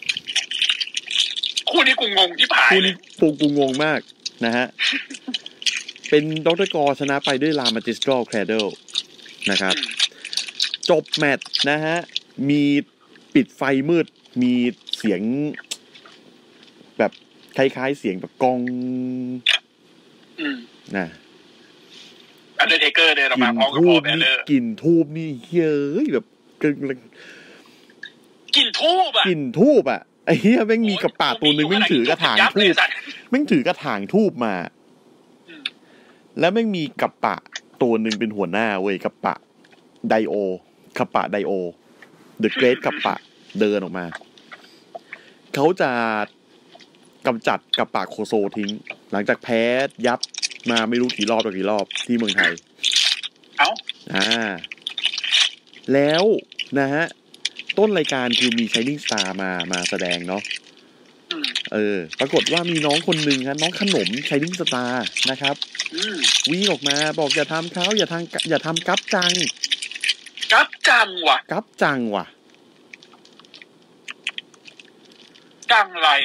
คู่นี้กูงงที่ผ่านคู่นี้ปูกูงงมากนะฮะเป็นดร.กอชนะไปด้วยลามาจิสตรอลแคลเดลนะครับจบแมตช์นะฮะมีปิดไฟมืดมีเสียงแบบคล้ายๆเสียงแบบกองนะอันเดอร์เทเกอร์เดินออกมาพร้อมกับพอแบลเลอร์กลิ่นทูบนี่เฮ้ยแบบกลิ่นกลิ่นทูบอ่ะกลิ่นทูบอ่ะไอ้เหี้ยแม่งมีกระป๋าตัวนึงแม่งถือกระถางทูบแม่งถือกระถางทูบมาแล้วแม่งมีกระป๋าตัวนึงเป็นหัวหน้าเว้ยกระป๋าไดโอกระป๋าไดโอเดอะเกรทกระป๋าเดินออกมาเขาจะกำจัดกระป๋าโคโซทิ้งหลังจากแพ้ยับมาไม่รู้กี่รอบต่อกี่รอบที่เมืองไทยเอ้าอ่าแล้วนะฮะต้นรายการคือมี Shining Star มามาแสดงเนาะเออปรากฏว่ามีน้องคนหนึ่งฮะน้องขนม Shining Star นะครับวิ่งออกมาบอกอย่าทำเขาอย่าทำอย่าทำกั๊บจังกั๊บจังว่ะกั๊บจังว่ะจังไร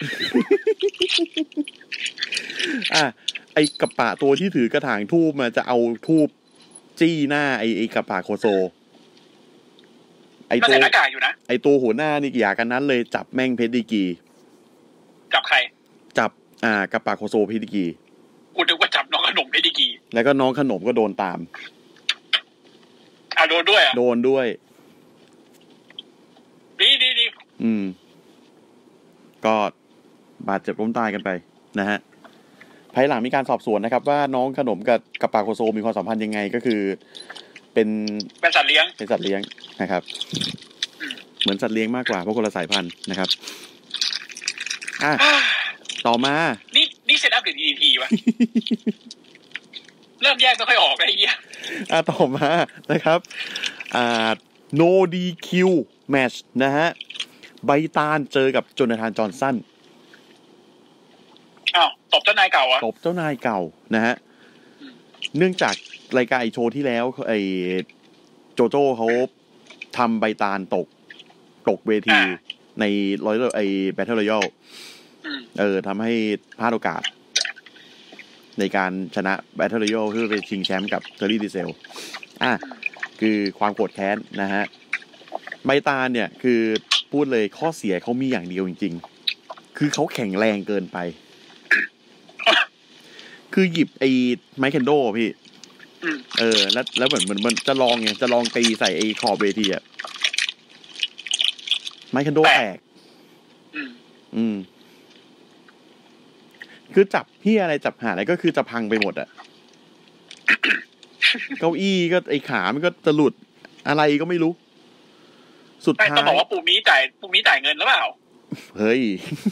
อ่ะไอ้กระป๋าตัวที่ถือกระถางทูบมาจะเอาทูบจี้หน้าไอ้ไอ้กระป๋าโคโซไอตัวหน้ากากอยู่นะไอตัวหัวหน้านี่อย่ากันนั้นเลยจับแม่งเพชรดีกีจับใครจับอ่ากระปาโคโซเพชรดีกีกูนึกว่าจับน้องขนมเพชรดีกีแล้วก็น้องขนมก็โดนตามอ่ะโดนด้วยอ่ะโดนด้วยดีดีดีอืมก็บาดเจ็บล้มตายกันไปนะฮะภายหลังมีการสอบสวนนะครับว่าน้องขนมกับกับปาโคโซมีความสัมพันธ์ยังไงก็คือเป็นเป็นสัตว์เลี้ยงเป็นสัตว์เลี้ยงนะครับเหมือนสัตว์เลี้ยงมากกว่าเพราะคนละสายพันธุ์นะครับอ่ะต่อมานี่นี่เซตอัพหรือ ดี ดี ที วะ เริ่มแยกไม่ค่อยออกไอ้เหี้ยอ่ะต่อมานะครับอ่า no ดี คิว match นะฮะไบตานเจอกับโจนาธานจอห์นสันอ้าวตบเจ้านายเก่าอ่ะตบเจ้านายเก่านะฮะเนื่องจากรายการไอโชว์ที่แล้วไอโจโจ้เขาทำไบตานตกตกเวทีในร้อยไอแบทเทิลรอยัลเออทำให้พลาดโอกาสในการชนะแบทเทิลรอยัลเพื่อไปชิงแชมป์กับเทอร์รี่ดีเซลอ่ะคือความโกรธแค้นนะฮะไบตานเนี่ยคือพูดเลยข้อเสียเขามีอย่างเดียวจริงๆคือเขาแข็งแรงเกินไปคือหยิบไอ้ไมค์เคนโดพี่เออแล้วแล้วเหมือนเหมือนมันจะลองไงจะลองตีใส่ไอ้ขอบเวทีอ่ะไมค์เคนโดแตกอืมคือจับพี่อะไรจับหาอะไรก็คือจะพังไปหมดอ่ะเก้าอี้ก็ไอ้ขามันก็จะหลุดอะไรก็ไม่รู้สุดท้ายต้องบอกว่าปูมีจ่ายปูมีจ่ายเงินหรือเปล่าเฮ้ย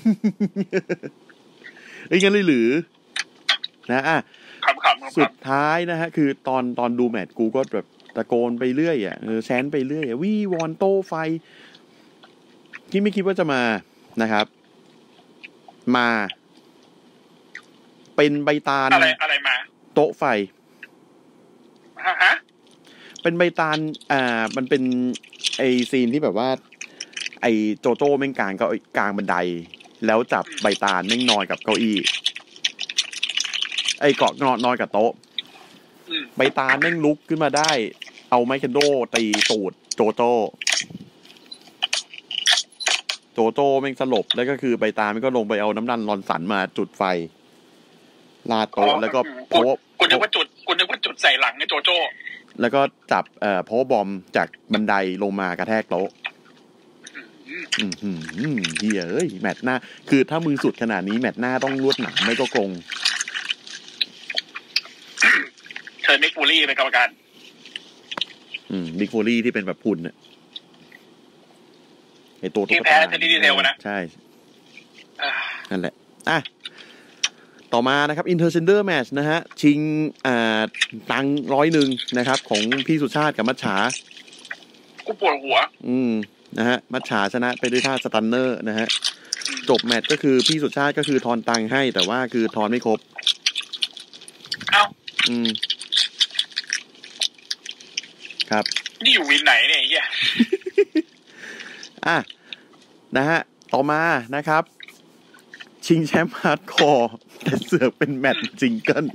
เอ้ยงั้นเลยหรือนะอ่ะสุดท้ายนะฮะคือตอนตอนดูแมตช์กูก็แบบตะโกนไปเรื่อยอ่ะเออแซนไปเรื่อยวีวอนโต้ไฟคิดไม่คิดว่าจะมานะครับมาเป็นใบตาลอะไรอะไรมาโต๊ะไฟฮะเป็นใบตาลอ่ามันเป็นไอซีนที่แบบว่าไอโจโจ้แม่งกลางก็กลางบันไดแล้วจับใบตาลแม่งนอนกับเก้าอี้ไอเกาะนอนนอนกับโต๊ะใบตาลแม่งลุกขึ้นมาได้เอาไมค์เคนโดตีตูดโจโจ้โจโจ้แม่งสลบแล้วก็คือใบตาลมันก็ลงไปเอาน้ำมันรอนสันมาจุดไฟลาโต๊ะแล้วก็โพะกูนึกว่าจุดกูนึกว่าจุดใส่หลังไอ้โจโจ้แล้วก็จับเอ่อโพะบอมจากบันไดลงมากระแทกโต๊ะอืมอืมอืมเฮียเอ้ยแมตช์หน้าคือถ้ามือสุดขนาดนี้แมตช์หน้าต้องลวดหนามไม่ก็กรงเชิญบิ๊กฟูรี่เป็นกรรมการอืมบิ๊กฟูรี่ที่เป็นแบบพุ่นน่ะไอตัวที่แพ้เทนนิสเทลนะใช่นั่นแหละอ่ะต่อมานะครับ Intergender Match นะฮะชิงอ่าตังร้อยหนึ่งนะครับของพี่สุชาติกับมัจฉากูปวดหัวอืมนะฮะมัจฉาชนะไปด้วยท่าสตันเนอร์นะฮะจบแมตช์ก็คือพี่สุชาติก็คือทอนตังให้แต่ว่าคือทอนไม่ครบเอ้าอืมครับนี่อยู่วินไหนเนี่ยไอ้เหี้ยอ่ะนะฮะต่อมานะครับชิงแชมป์ฮาร์ดคอร์แต่เสือกเป็นแมตช์ซิงเกิล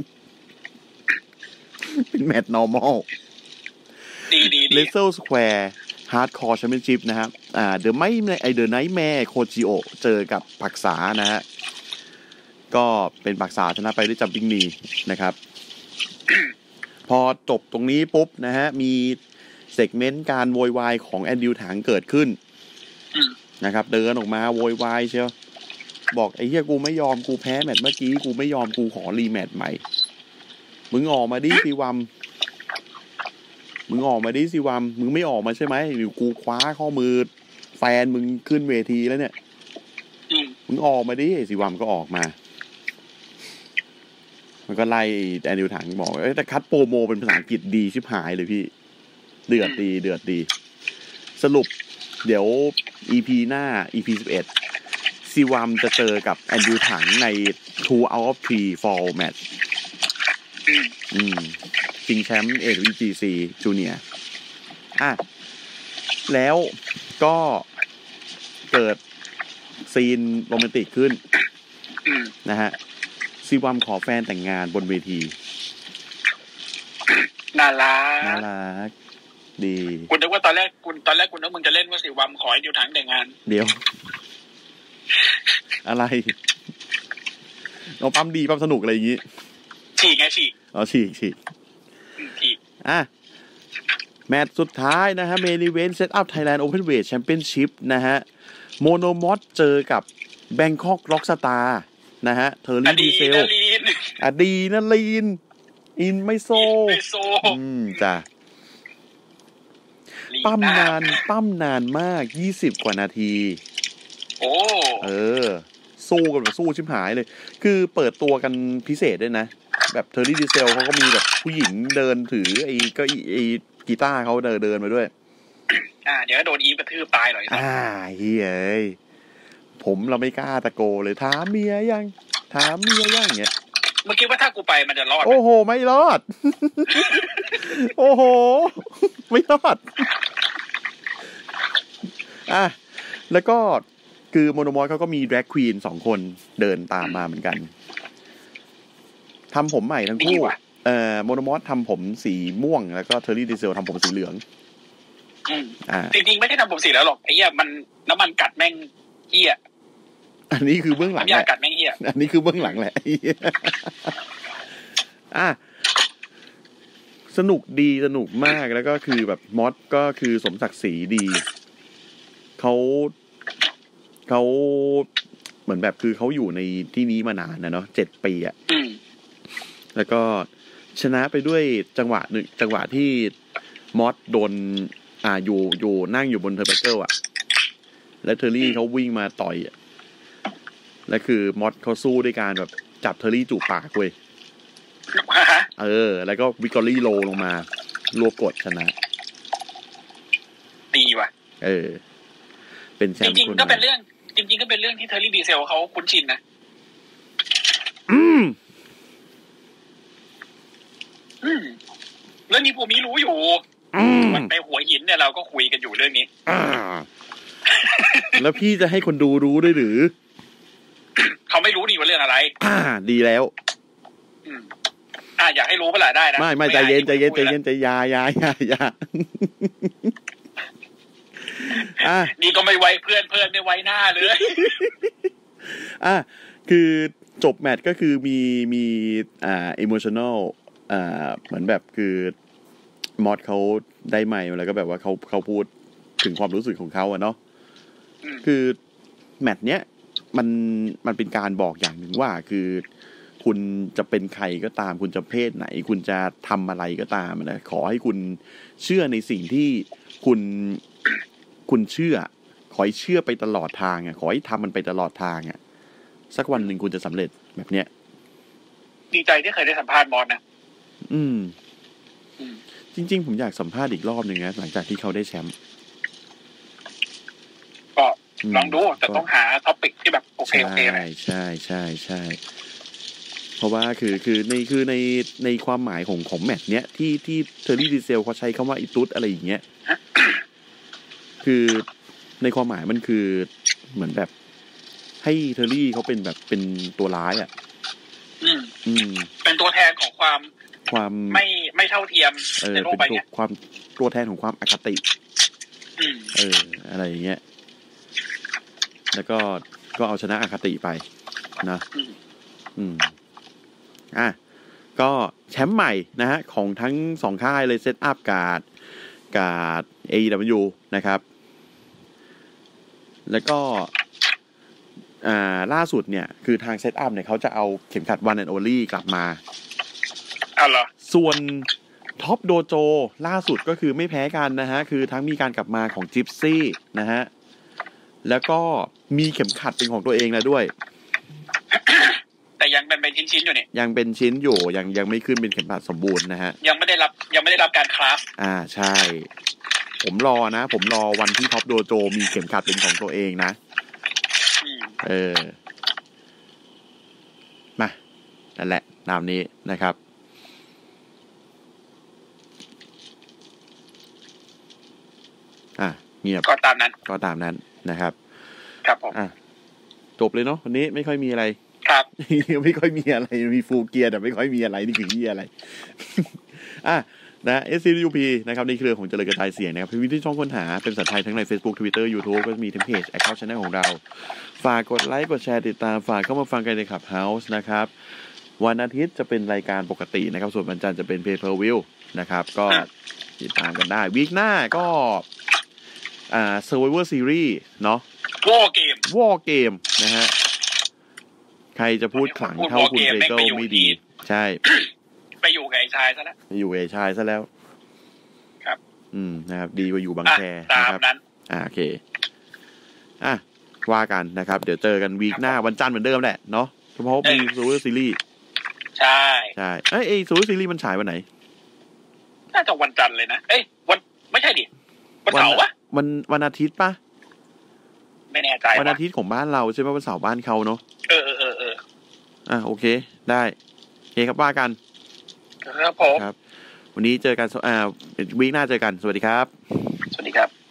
เป็นแมตช์ normal ดีดีดี Wrestle Square Hardcore Championship นะครับอ่าเดอะไม่ไอเดอะไนท์แมร์โคจิโอเจอกับปักษานะฮะก็เป็นปักษาชนะไปด้วยจัมปิ้งนีนะครับ พอจบตรงนี้ปุ๊บนะฮะมีเซกเมนต์การโวยวายของแอนดิวถังเกิดขึ้นนะครับเดินออกมาโวยวายเชียวบอกไอ้เหี้ยกูไม่ยอมกูแพ้แมตช์เมื่อกี้กูไม่ยอมกูขอรีแมตช์ใหม่มึงออกมาดิสิวัมมึงออกมาดิสิวัมมึงไม่ออกมาใช่ไหมอยู่กูคว้าข้อมือแฟนมึงขึ้นเวทีแล้วเนี่ยมึงออกมาดิสิวัมก็ออกมามันก็ไล่แอนดิวถังบอกเอ้ยแต่คัดโปรโมเป็นภาษาอังกฤษดีชิบหายเลยพี่เดือดดีเดือดดีสรุปเดี๋ยว อี พี หน้า อี พี สิบเอ็ดซีวัมจะเจอกับแอนดิวถังใน two out of three fall match อืมชิงแชมป์ เอ ดับเบิลยู จี ซี Junior อ่ะแล้วก็เกิดซีนโรแมนติกขึ้นนะฮะซีวัมขอแฟนแต่งงานบนเวทีน่ารักน่ารักดีคุณนึกว่าตอนแรกคุณตอนแรกคุณนึกมึงจะเล่นว่าสิวัมขอให้ดิวทั้งแต่งงานเดี๋ยวอะไรเอาปั๊มดีปั๊มสนุกอะไรอย่างงี้ฉีกไงฉีกอ๋อฉีกฉีกฉีกอ่ะแมตช์สุดท้ายนะฮะเมนอีเวนต์เซตอัพไทยแลนด์โอเพ่นเวทแชมเปี้ยนชิพนะฮะโมโนมอสเจอกับแบงคอกร็อกสตาร์นะฮะเทอร์รี่ดีเซลอดีนาลีนอินไม่โซอืมจ้ะปั้มนานปั้มนานมากยี่สิบกว่านาทีโอ้เออสู้กันแบบสู้ชิบหายเลยคือเปิดตัวกันพิเศษด้วยนะแบบเทอร์รี่ดีเซลเขาก็มีแบบผู้หญิงเดินถือไอ้ก็ไอ้กีตาร์เขาเดินเดินมาด้วยอ่าเดี๋ยวโดนอีฟกระทืบตายหน่อยอ่าเฮ้ยผมเราไม่กล้าตะโกเลยถามเมียยังถามเมียยังเงี้ยเมื่อกี้ว่าถ้ากูไปมันจะรอดโอ้โหไม่รอดโอ้โหไม่รอดอ่ะแล้วก็คือโมโนมอสเขาก็มีแดร็กควีนสองคนเดินตามมาเหมือนกันทำผมใหม่ทั้งคู่เอ่อโมโนมอสทำผมสีม่วงแล้วก็เทอร์รี่ดีเซลทำผมสีเหลืองอ่าจริงๆไม่ได้ทำผมสีแล้วหรอกไอ้เหี้ยมันน้ำมันกัดแม่งเหี้ยอันนี้คือเบื้องหลังน้ำยากัดแม่งเหี้ยอันนี้คือเบื้องหลังแหละอ่ะสนุกดีสนุกมากแล้วก็คือแบบมอสก็คือสมศักดิ์ศรีดีเขาเขาเหมือนแบบคือเขาอยู่ในที่นี้มานานนะเนาะเจ็ดปีอ่ะแล้วก็ชนะไปด้วยจังหวะหนึ่งจังหวะที่มอสโดนอ่าอยู่อยู่นั่งอยู่บนเทอร์เบเกิลอ่ะแล้วเทอร์รี่เขาวิ่งมาต่อยอ่ะแล้วคือมอสเขาสู้ด้วยการแบบจับเทอร์รี่จูบปากเว้ยเออแล้วก็วิกตอรี่โลลงมารวบกดชนะดีว่ะเออเป็นแชมป์จริงๆก็เป็นเรื่องจริงๆก็เป็นเรื่องที่เทอร์รี่ดีเซลเขาคุ้นชินนะอืมอืมเรื่องนี้ผมมีรู้อยู่มันไปหัวหินเนี่ยเราก็คุยกันอยู่เรื่องนี้อ่าแล้วพี่จะให้คนดูรู้ด้วยหรือเขาไม่รู้ดีว่าเรื่องอะไรอ่าดีแล้วอืมอ่าอยากให้รู้เปล่าได้นะไม่ไม่ใจเย็นใจเย็นใจเย็นใจยายายายาอ่ะนี่ก็ไม่ไว้เพื่อนเพื่อนไม่ไว้หน้าเลยอ่ะคือจบแมตช์ก็คือมีมีอ่า emotional อ่าเหมือนแบบคือมอสเขาได้ไมค์แล้วก็แบบว่าเขาเขาพูดถึงความรู้สึกของเขาอะเนาะคือแมตช์เนี้ยมันมันเป็นการบอกอย่างหนึ่งว่าคือคุณจะเป็นใครก็ตามคุณจะเพศไหนคุณจะทำอะไรก็ตามนะขอให้คุณเชื่อในสิ่งที่คุณคุณเชื่อขอให้เชื่อไปตลอดทางอ่ะขอให้ทำมันไปตลอดทางอ่ะสักวันหนึ่งคุณจะสำเร็จแบบเนี้ยดีใจที่เคยได้สัมภาษณ์มอสนะอืมจริงๆผมอยากสัมภาษณ์อีกรอบหนึ่งนะหลังจากที่เขาได้แชมป์ก็ลองดูแต่ต้องหาท็อปิกที่แบบโอเคโอเคใช่ใช่ใช่ใช่เพราะว่าคือคือในคือในในความหมายของของแมตช์เนี้ยที่ที่เทอร์รี่ดีเซลเขาใช้คำว่าอีตุ๊ดอะไรอย่างเงี้ยคือในความหมายมันคือเหมือนแบบให้เทอร์รี่เขาเป็นแบบเป็นตัวร้ายอ่ะอืมอืมเป็นตัวแทนของความความไม่ไม่เท่าเทียมในโลกใบนี้ความตัวแทนของความอคติอืมเอออะไรอย่างเงี้ยแล้วก็ก็เอาชนะอคติไปนะอืมอ่ะก็แชมป์ใหม่นะฮะของทั้งสองค่ายเลยเซตอัพการ์ดการ์ด เอ อี ดับเบิลยู นะครับแล้วก็อ่าล่าสุดเนี่ยคือทางเซตอัพเนี่ยเขาจะเอาเข็มขัด One and Only กลับมาอ๋อเหรอส่วนท็อปโดโจล่าสุดก็คือไม่แพ้กันนะฮะคือทั้งมีการกลับมาของจิปซี่นะฮะแล้วก็มีเข็มขัดเป็นของตัวเองแล้วด้วยแต่ยังเป็นเป็นชิ้นๆอยู่เนี่ยยังเป็นชิ้นอยู่ยังยังไม่ขึ้นเป็นเข็มขัดสมบูรณ์นะฮะยังไม่ได้รับยังไม่ได้รับการคราฟอ่าใช่ผมรอนะผมรอวันที่ท็อปโดโจมีเข็มขัดเป็นของตัวเองนะเออมานั่นแหละนามนี้นะครับอ่ะเงียบก็ตามนั้นก็ตามนั้นนะครับครับผมอ่ะจบเลยเนาะวันนี้ไม่ค่อยมีอะไรครับไม่ค่อยมีอะไรมีฟูลเกียร์แต่ไม่ค่อยมีอะไรนี่คือที่อะไรอ่ะนะ เอส ซี ยู พี นะครับในเครือของเจริญกระจายเสียงนะครับพิมพ์ที่ช่องค้นหาเป็นภาษาไทยทั้งใน Facebook Twitter YouTube ก็มีทั้งเพจ Account Channel ของเราฝากกดไลค์กดแชร์ติดตามฝากเข้ามาฟังกันใน Clubhouse นะครับวันอาทิตย์จะเป็นรายการปกตินะครับส่วนวันจันทร์จะเป็น Pay Per View นะครับก็ติดตามกันได้วีคหน้าก็อ่า Survivor Series เนาะ War Game War Game นะฮะใครจะพูดขลังเท่าคุณเรเกิลไม่ดีใช่ไปอยู่กับไอ้ชายซะแล้วไปอยู่กับไอ้ชายซะแล้วครับอืมนะครับดีกว่าอยู่บางแคนะครับนั้นอ่าโอเคอ่ะว่ากันนะครับเดี๋ยวเจอกันวีคหน้าวันจันทร์เหมือนเดิมแหละเนาะเฉพาะมีซูเปอร์ซีรีส์ใช่ใช่เอ้ยไอ้ซูเปอร์ซีรีส์มันฉายวันไหนน่าจะวันจันทร์เลยนะเอ้ยวันไม่ใช่ดิวันเสาร์ปะวันวันอาทิตย์ปะไม่แน่ใจวันอาทิตย์ของบ้านเราใช่ไหมวันเสาร์บ้านเขาเนาะเออเออเออเอออ่ะโอเคได้โอเคครับว่ากันครับผมครับวันนี้เจอกันอ่าวีคหน้าเจอกันสวัสดีครับสวัสดีครับ